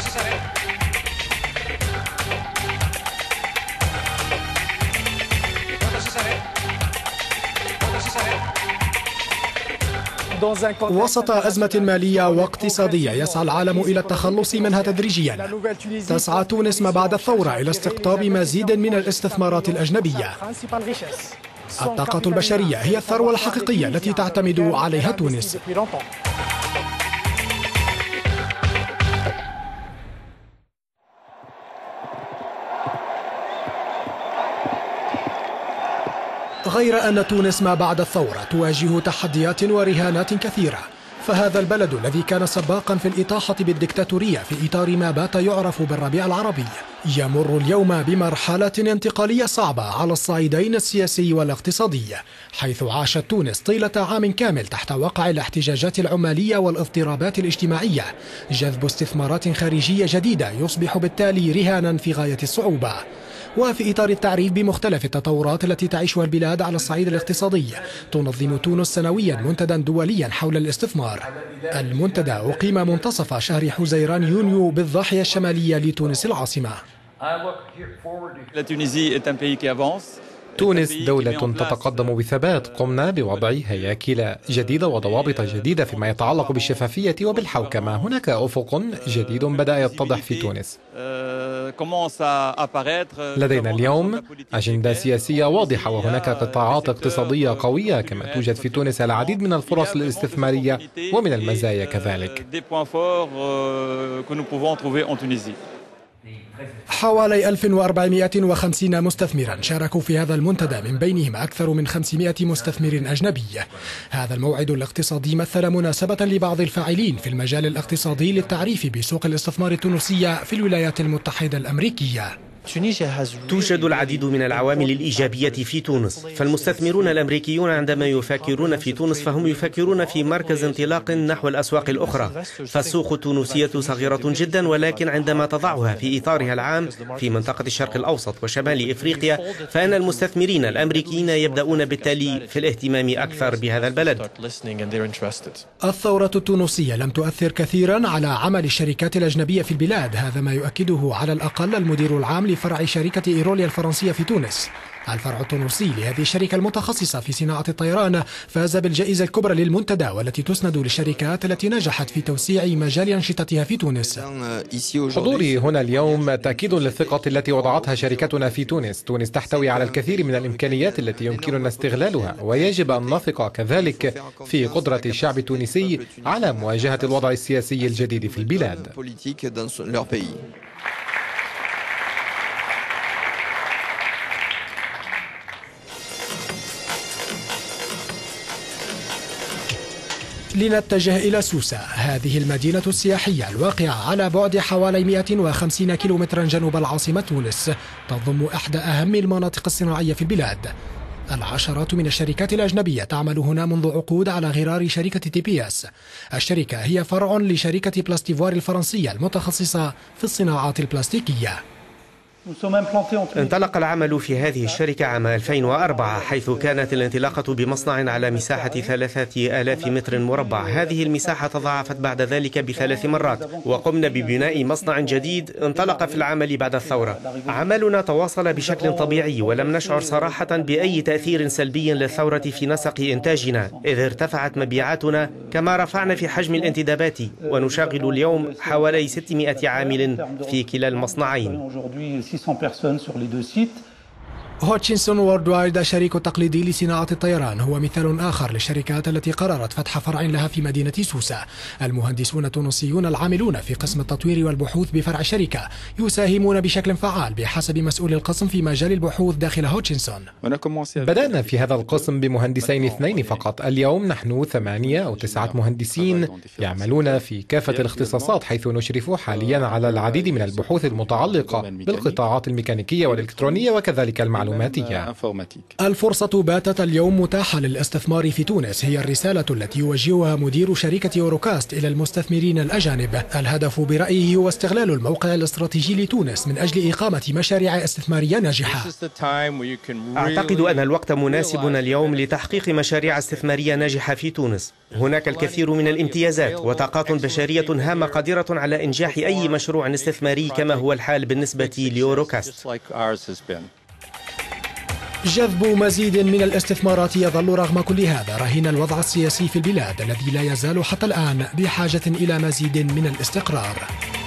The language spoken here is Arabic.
وسط أزمة مالية واقتصادية يسعى العالم إلى التخلص منها تدريجيا، تسعى تونس ما بعد الثورة إلى استقطاب مزيد من الاستثمارات الأجنبية. الطاقة البشرية هي الثروة الحقيقية التي تعتمد عليها تونس. غير أن تونس ما بعد الثورة تواجه تحديات ورهانات كثيرة، فهذا البلد الذي كان سباقا في الإطاحة بالديكتاتورية في إطار ما بات يعرف بالربيع العربي يمر اليوم بمرحلة انتقالية صعبة على الصعيدين السياسي والاقتصادي، حيث عاشت تونس طيلة عام كامل تحت وقع الاحتجاجات العمالية والاضطرابات الاجتماعية جذب استثمارات خارجية جديدة يصبح بالتالي رهانا في غاية الصعوبة. وفي إطار التعريف بمختلف التطورات التي تعيشها البلاد على الصعيد الاقتصادي، تنظم تونس سنويا منتدى دوليا حول الاستثمار. المنتدى أقيم منتصف شهر حزيران يونيو بالضاحية الشمالية لتونس العاصمة. تونس دولة تتقدم بثبات، قمنا بوضع هياكل جديدة وضوابط جديدة فيما يتعلق بالشفافية وبالحوكمة. هناك أفق جديد بدأ يتضح في تونس. لدينا اليوم أجندة سياسية واضحة، وهناك قطاعات اقتصادية قوية، كما توجد في تونس العديد من الفرص الاستثمارية ومن المزايا كذلك. حوالي 1450 مستثمرا شاركوا في هذا المنتدى، من بينهم أكثر من 500 مستثمر أجنبي. هذا الموعد الاقتصادي مثل مناسبة لبعض الفاعلين في المجال الاقتصادي للتعريف بسوق الاستثمار التونسية في الولايات المتحدة الأمريكية. توجد العديد من العوامل الإيجابية في تونس، فالمستثمرون الأمريكيون عندما يفكرون في تونس فهم يفكرون في مركز انطلاق نحو الأسواق الأخرى. فالسوق التونسية صغيرة جدا، ولكن عندما تضعها في إطارها العام في منطقة الشرق الأوسط وشمال إفريقيا، فإن المستثمرين الأمريكيين يبدأون بالتالي في الاهتمام أكثر بهذا البلد. الثورة التونسية لم تؤثر كثيرا على عمل الشركات الأجنبية في البلاد، هذا ما يؤكده على الأقل المدير العام لفرع شركة إيروليا الفرنسية في تونس. الفرع التونسي لهذه الشركة المتخصصة في صناعة الطيران فاز بالجائزة الكبرى للمنتدى، والتي تسند للشركات التي نجحت في توسيع مجال أنشطتها في تونس. حضوري هنا اليوم تأكيد للثقة التي وضعتها شركتنا في تونس. تونس تحتوي على الكثير من الإمكانيات التي يمكننا استغلالها، ويجب أن نثق كذلك في قدرة الشعب التونسي على مواجهة الوضع السياسي الجديد في البلاد. لنتجه إلى سوسة، هذه المدينة السياحية الواقعة على بعد حوالي 150 كيلومترا جنوب العاصمة تونس، تضم إحدى أهم المناطق الصناعية في البلاد. العشرات من الشركات الأجنبية تعمل هنا منذ عقود على غرار شركة تي بي اس. الشركة هي فرع لشركة بلاستيفوار الفرنسية المتخصصة في الصناعات البلاستيكية. انطلق العمل في هذه الشركة عام 2004، حيث كانت الانطلاقة بمصنع على مساحة 3000 متر مربع. هذه المساحة تضاعفت بعد ذلك ب3 مرات، وقمنا ببناء مصنع جديد انطلق في العمل بعد الثورة. عملنا تواصل بشكل طبيعي، ولم نشعر صراحة بأي تأثير سلبي للثورة في نسق إنتاجنا، إذ ارتفعت مبيعاتنا كما رفعنا في حجم الانتدابات، ونشغل اليوم حوالي 600 عامل في كلا المصنعين. هوتشنسون ووردوايد الشريك التقليدي لصناعة الطيران هو مثال آخر للشركات التي قررت فتح فرع لها في مدينة سوسة. المهندسون التونسيون العاملون في قسم التطوير والبحوث بفرع الشركة يساهمون بشكل فعال بحسب مسؤول القسم في مجال البحوث داخل هوتشنسون. بدأنا في هذا القسم بمهندسين 2 فقط، اليوم نحن 8 أو 9 مهندسين يعملون في كافة الاختصاصات، حيث نشرف حاليا على العديد من البحوث المتعلقة بالقطاعات الميكانيكية والإلكترونية وكذلك المعلومات. المعلوماتية. الفرصة باتت اليوم متاحة للاستثمار في تونس، هي الرسالة التي يوجهها مدير شركة يوروكاست إلى المستثمرين الأجانب. الهدف برأيه هو استغلال الموقع الاستراتيجي لتونس من أجل إقامة مشاريع استثمارية ناجحة. أعتقد أن الوقت مناسب اليوم لتحقيق مشاريع استثمارية ناجحة في تونس. هناك الكثير من الامتيازات وطاقات بشرية هامة قادرة على إنجاح أي مشروع استثماري كما هو الحال بالنسبة ليوروكاست. جذب مزيد من الاستثمارات يظل رغم كل هذا رهين الوضع السياسي في البلاد الذي لا يزال حتى الآن بحاجة إلى مزيد من الاستقرار.